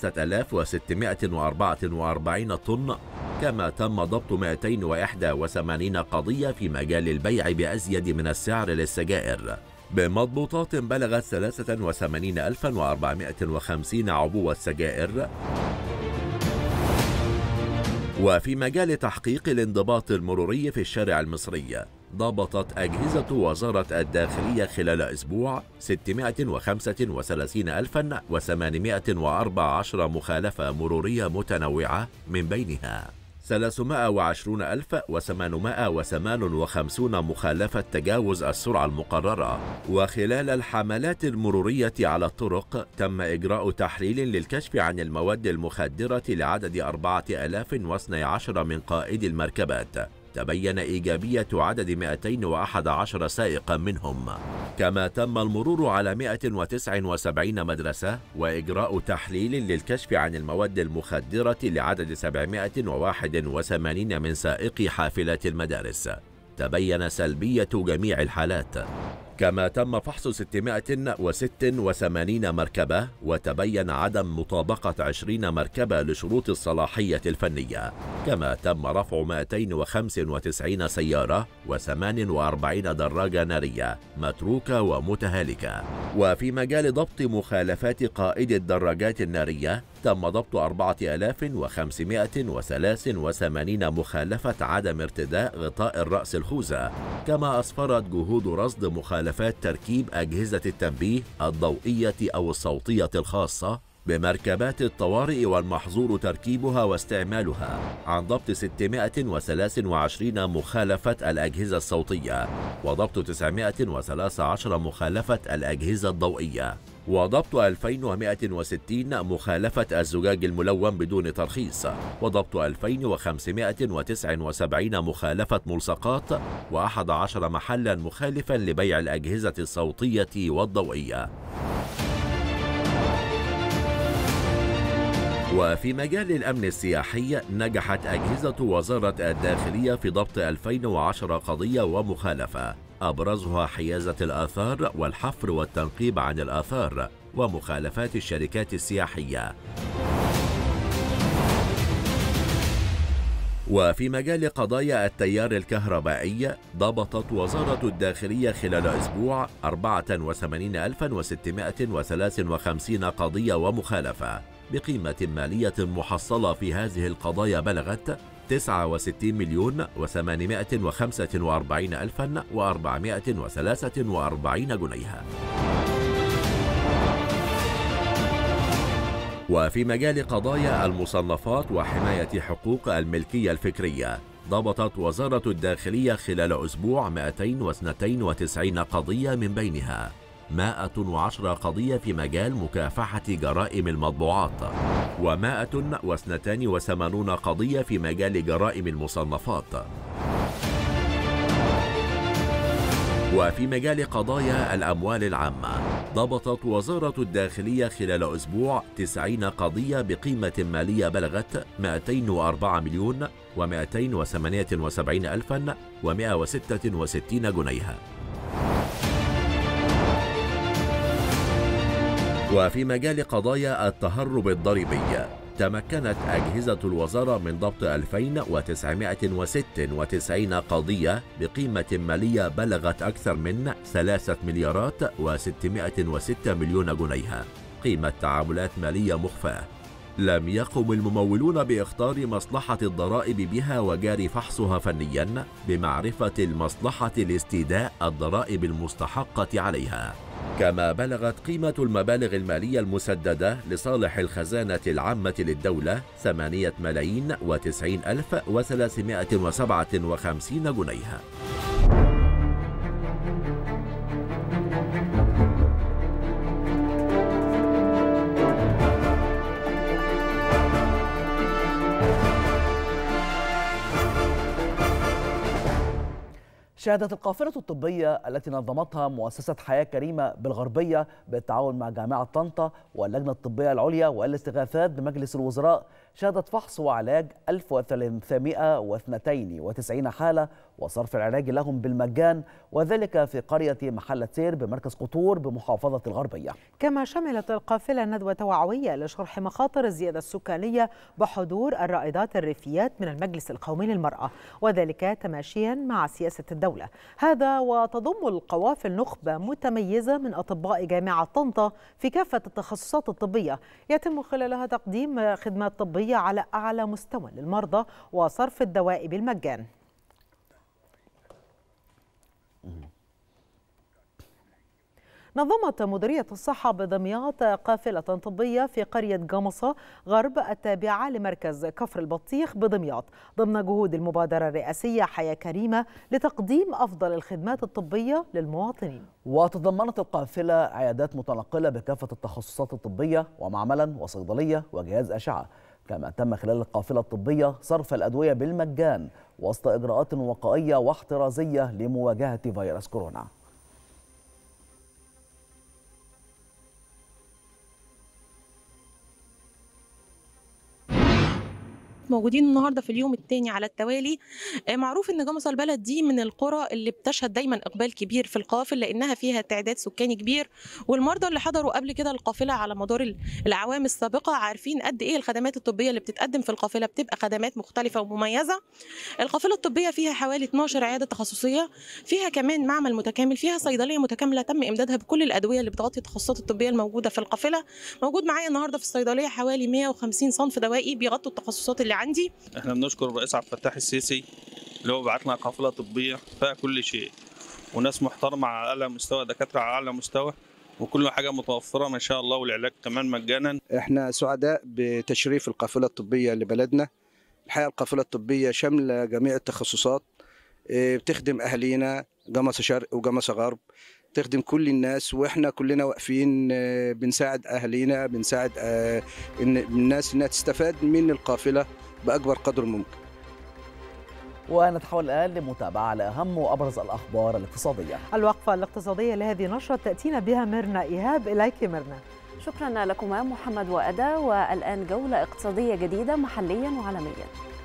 3644 طن. كما تم ضبط 281 قضية في مجال البيع بأزيد من السعر للسجائر بمضبوطات بلغت 83,450 عبوة سجائر. وفي مجال تحقيق الانضباط المروري في الشارع المصري، ضبطت أجهزة وزارة الداخلية خلال أسبوع 635,814 مخالفة مرورية متنوعة، من بينها 320,858 مخالفة تجاوز السرعة المقررة. وخلال الحملات المرورية على الطرق تم إجراء تحليل للكشف عن المواد المخدرة لعدد 4012 من قائدي المركبات، تبين إيجابية عدد 211 سائقا منهم. كما تم المرور على 179 مدرسة وإجراء تحليل للكشف عن المواد المخدرة لعدد 781 من سائقي حافلات المدارس، تبين سلبية جميع الحالات. كما تم فحص 686 مركبة وتبين عدم مطابقة 20 مركبة لشروط الصلاحية الفنية. كما تم رفع 295 سيارة و48 دراجة نارية متروكة ومتهالكة. وفي مجال ضبط مخالفات قائد الدراجات النارية تم ضبط 4583 مخالفة عدم ارتداء غطاء الرأس الخوذة. كما أسفرت جهود رصد مخالفات تركيب أجهزة التنبيه الضوئية أو الصوتية الخاصة بمركبات الطوارئ والمحظور تركيبها واستعمالها عن ضبط 623 مخالفة الأجهزة الصوتية، وضبط 913 مخالفة الأجهزة الضوئية، وضبط 2160 مخالفة الزجاج الملون بدون ترخيص، وضبط 2579 مخالفة ملصقات، و11 محلا مخالفا لبيع الأجهزة الصوتية والضوئية. وفي مجال الأمن السياحي نجحت أجهزة وزارة الداخلية في ضبط 2010 قضية ومخالفة، أبرزها حيازة الآثار والحفر والتنقيب عن الآثار ومخالفات الشركات السياحية. وفي مجال قضايا التيار الكهربائي ضبطت وزارة الداخلية خلال أسبوع 84653 قضية ومخالفة بقيمة مالية محصلة في هذه القضايا بلغت 69,845,443 جنيها. وفي مجال قضايا المصنفات وحماية حقوق الملكية الفكرية ضبطت وزارة الداخلية خلال أسبوع 292 قضية، من بينها 110 قضية في مجال مكافحة جرائم المطبوعات، و182 قضية في مجال جرائم المصنفات. وفي مجال قضايا الأموال العامة ضبطت وزارة الداخلية خلال أسبوع 90 قضية بقيمة مالية بلغت 204,278,166 جنيها. وفي مجال قضايا التهرب الضريبي تمكنت أجهزة الوزارة من ضبط 2996 قضية بقيمة مالية بلغت أكثر من 3,606 مليون جنيها قيمة تعاملات مالية مخفاة لم يقم الممولون باختار مصلحة الضرائب بها وجاري فحصها فنيا بمعرفة المصلحة لاستيداء الضرائب المستحقة عليها. كما بلغت قيمة المبالغ المالية المسددة لصالح الخزانة العامة للدولة 890,357 جنيها. شهدت القافلة الطبية التي نظمتها مؤسسة حياة كريمة بالغربية بالتعاون مع جامعة طنطا واللجنة الطبية العليا والاستغاثات بمجلس الوزراء شهدت فحص وعلاج 1392 حالة وصرف العلاج لهم بالمجان، وذلك في قرية محلة سير بمركز قطور بمحافظة الغربية. كما شملت القافلة ندوة توعوية لشرح مخاطر الزيادة السكانية بحضور الرائدات الريفيات من المجلس القومي للمرأة، وذلك تماشيا مع سياسة الدولة. هذا وتضم القوافل نخبة متميزة من أطباء جامعة طنطا في كافة التخصصات الطبية، يتم خلالها تقديم خدمات طبية على أعلى مستوى للمرضى وصرف الدواء بالمجان. نظمت مديرية الصحة بدمياط قافلة طبية في قرية جمصة غرب التابعة لمركز كفر البطيخ بدمياط ضمن جهود المبادرة الرئاسية حياة كريمة لتقديم أفضل الخدمات الطبية للمواطنين. وتضمنت القافلة عيادات متنقلة بكافة التخصصات الطبية ومعملا وصيدلية وجهاز أشعة. كما تم خلال القافلة الطبية صرف الأدوية بالمجان وسط إجراءات وقائية واحترازية لمواجهة فيروس كورونا. موجودين النهارده في اليوم الثاني على التوالي. معروف ان جمصة البلد دي من القرى اللي بتشهد دايما اقبال كبير في القوافل لانها فيها تعداد سكاني كبير، والمرضى اللي حضروا قبل كده القافله على مدار الاعوام السابقه عارفين قد ايه الخدمات الطبيه اللي بتتقدم في القافله بتبقى خدمات مختلفه ومميزه. القافله الطبيه فيها حوالي 12 عياده تخصصيه، فيها كمان معمل متكامل، فيها صيدليه متكامله تم امدادها بكل الادويه اللي بتغطي التخصصات الطبيه الموجوده في القافله. موجود معايا النهارده في الصيدليه حوالي 150 صنف دوائي بيغطوا التخصصات اللي عندي. احنا بنشكر الرئيس عبد الفتاح السيسي اللي هو بعت لنا قافله طبيه فيها كل شيء، وناس محترمه على اعلى مستوى، دكاتره على اعلى مستوى، وكل حاجه متوفره ما شاء الله، والعلاج كمان مجانا. احنا سعداء بتشريف القافله الطبيه لبلدنا. الحقيقه القافله الطبيه شامله جميع التخصصات، بتخدم اهالينا جمصة شرق وجمصة غرب، تخدم كل الناس، واحنا كلنا واقفين بنساعد اهالينا، بنساعد ان الناس انها تستفاد من القافله باكبر قدر ممكن. ونتحول الآن لمتابعة لأهم وأبرز الأخبار الاقتصادية. الوقفة الاقتصادية لهذه النشرة تأتينا بها ميرنا إيهاب. إليك ميرنا. شكرا لكما محمد وأدا. والآن جولة اقتصادية جديدة محليا وعالميا.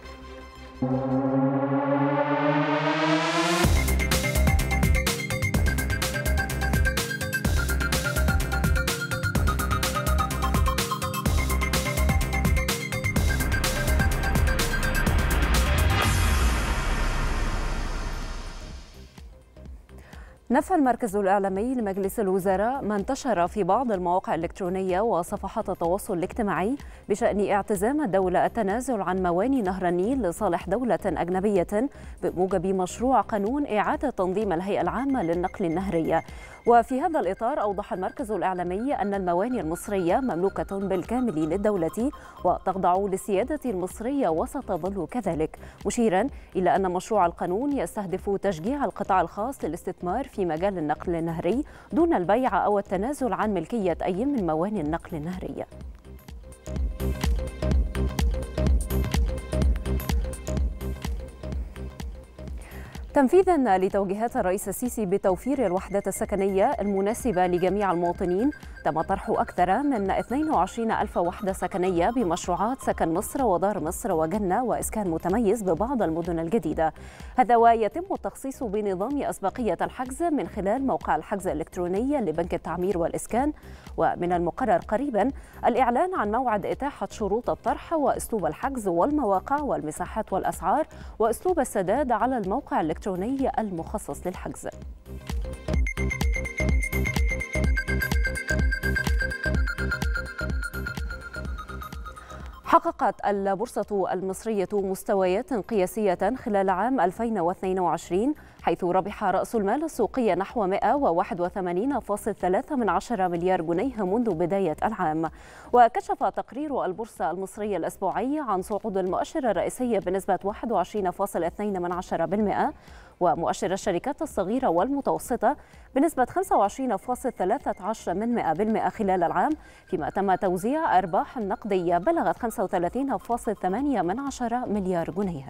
نفى المركز الإعلامي لمجلس الوزراء ما انتشر في بعض المواقع الإلكترونية وصفحات التواصل الاجتماعي بشأن اعتزام الدولة التنازل عن مواني نهر النيل لصالح دولة أجنبية بموجب مشروع قانون إعادة تنظيم الهيئة العامة للنقل النهري. وفي هذا الإطار أوضح المركز الإعلامي أن المواني المصرية مملوكة بالكامل للدولة وتخضع للسيادة المصرية وستظل كذلك، مشيرا إلى أن مشروع القانون يستهدف تشجيع القطاع الخاص للاستثمار في مجال النقل النهري دون البيع أو التنازل عن ملكية أي من مواني النقل النهري. تنفيذا لتوجيهات الرئيس السيسي بتوفير الوحدات السكنية المناسبة لجميع المواطنين، تم طرح أكثر من 22,000 وحدة سكنية بمشروعات سكن مصر ودار مصر وجنة وإسكان متميز ببعض المدن الجديدة. هذا ويتم التخصيص بنظام أسبقية الحجز من خلال موقع الحجز الإلكتروني لبنك التعمير والإسكان. ومن المقرر قريبا الإعلان عن موعد إتاحة شروط الطرح وأسلوب الحجز والمواقع والمساحات والأسعار وأسلوب السداد على الموقع الإلكتروني المخصص للحجز. حققت البورصة المصرية مستويات قياسية خلال عام 2022 حيث ربح رأس المال السوقي نحو 181.3 مليار جنيه منذ بداية العام. وكشف تقرير البورصة المصرية الأسبوعي عن صعود المؤشر الرئيسي بنسبة 21.2%، ومؤشر الشركات الصغيرة والمتوسطة بنسبة 25.13% خلال العام، فيما تم توزيع أرباح نقدية بلغت 35.8 مليار جنيه.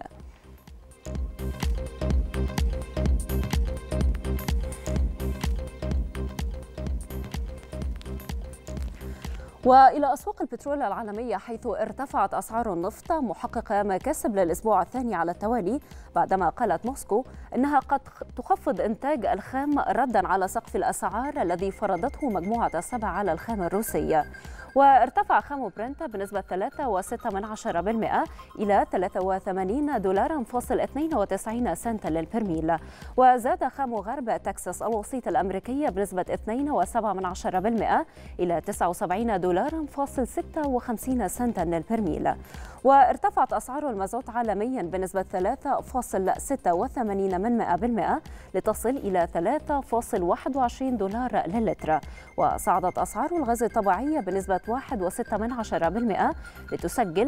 وإلى أسواق البترول العالمية حيث ارتفعت أسعار النفط محققة مكاسب للأسبوع الثاني على التوالي بعدما قالت موسكو إنها قد تخفض إنتاج الخام ردا على سقف الأسعار الذي فرضته مجموعة السبع على الخام الروسي. وارتفع خام برنت بنسبة 3.6% إلى $83.92 للبرميل. وزاد خام غرب تكساس الوسيط الأمريكي بنسبة 2.7% إلى $79.56 للبرميل. وارتفعت أسعار المازوت عالميا بنسبة 3.86% لتصل إلى $3.21 للتر. وصعدت أسعار الغاز الطبيعي بنسبة 1.6% لتسجل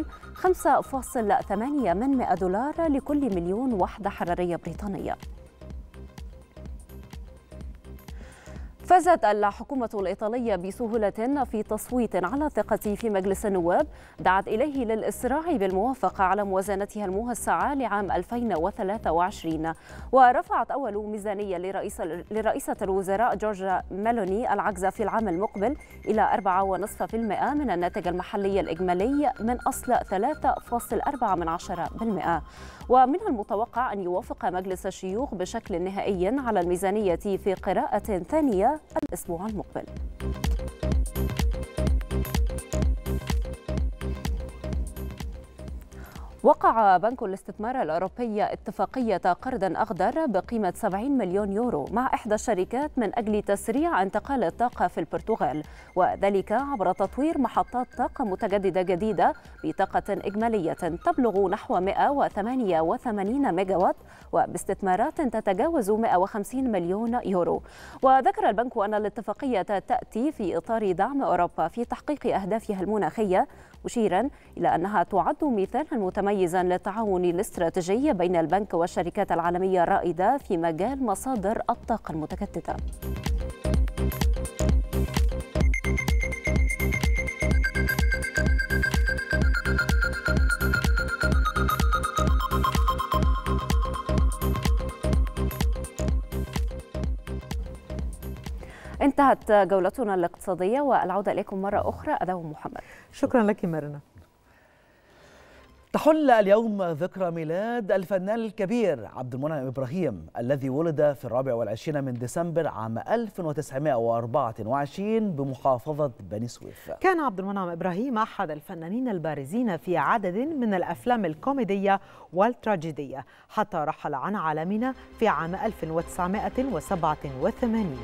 $5.8 لكل مليون وحدة حرارية بريطانية. فازت الحكومة الإيطالية بسهولة في تصويت على ثقة في مجلس النواب دعت إليه للإسراع بالموافقة على موازنتها الموسعة لعام 2023. ورفعت أول ميزانية لرئيسة الوزراء جورجيا ميلوني العجز في العام المقبل إلى 4.5% من الناتج المحلي الإجمالي من أصل 3.4%. ومن المتوقع أن يوافق مجلس الشيوخ بشكل نهائي على الميزانية في قراءة ثانية الأسبوع المقبل. وقع بنك الاستثمار الأوروبي اتفاقية قرض أخضر بقيمة 70 مليون يورو مع إحدى الشركات من أجل تسريع انتقال الطاقة في البرتغال، وذلك عبر تطوير محطات طاقة متجددة جديدة بطاقة إجمالية تبلغ نحو 188 ميجاوات وباستثمارات تتجاوز 150 مليون يورو. وذكر البنك أن الاتفاقية تأتي في إطار دعم أوروبا في تحقيق أهدافها المناخية، مشيرا إلى أنها تعد مثالا متميزا للتعاون الاستراتيجي بين البنك والشركات العالمية الرائدة في مجال مصادر الطاقة المتجددة. انتهت جولتنا الاقتصادية والعودة إليكم مرة أخرى أداو محمد. شكرا لك مرنا. تحل اليوم ذكرى ميلاد الفنان الكبير عبد المنعم إبراهيم الذي ولد في 24 من ديسمبر عام 1924 بمحافظة بني سويف. كان عبد المنعم إبراهيم أحد الفنانين البارزين في عدد من الأفلام الكوميدية والتراجيدية حتى رحل عن عالمنا في عام 1987.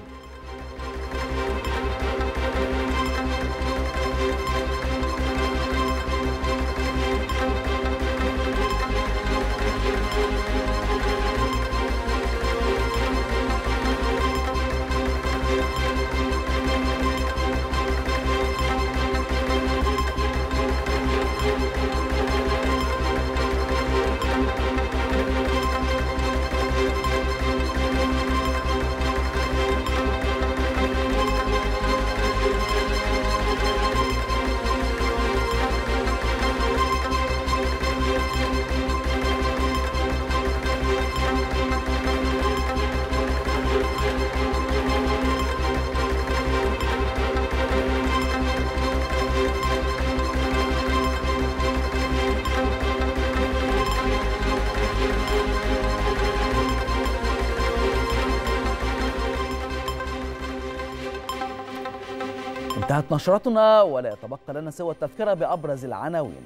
انتهت نشرتنا ولا يتبقى لنا سوى التذكرة بأبرز العناوين.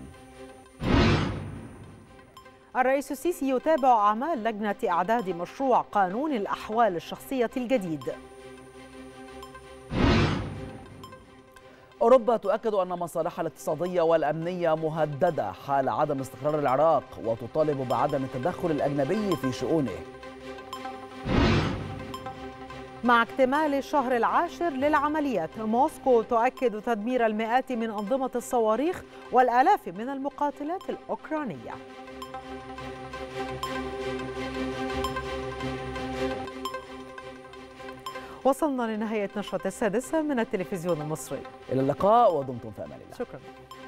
الرئيس السيسي يتابع أعمال لجنة إعداد مشروع قانون الأحوال الشخصية الجديد. أوروبا تؤكد أن مصالحها الاقتصادية والأمنية مهددة حال عدم استقرار العراق وتطالب بعدم التدخل الأجنبي في شؤونه. مع اكتمال الشهر العاشر للعمليات، موسكو تؤكد تدمير المئات من أنظمة الصواريخ والآلاف من المقاتلات الأوكرانية. وصلنا لنهاية نشرة السادسة من التلفزيون المصري. إلى اللقاء ودمتم في أمان الله. شكرا.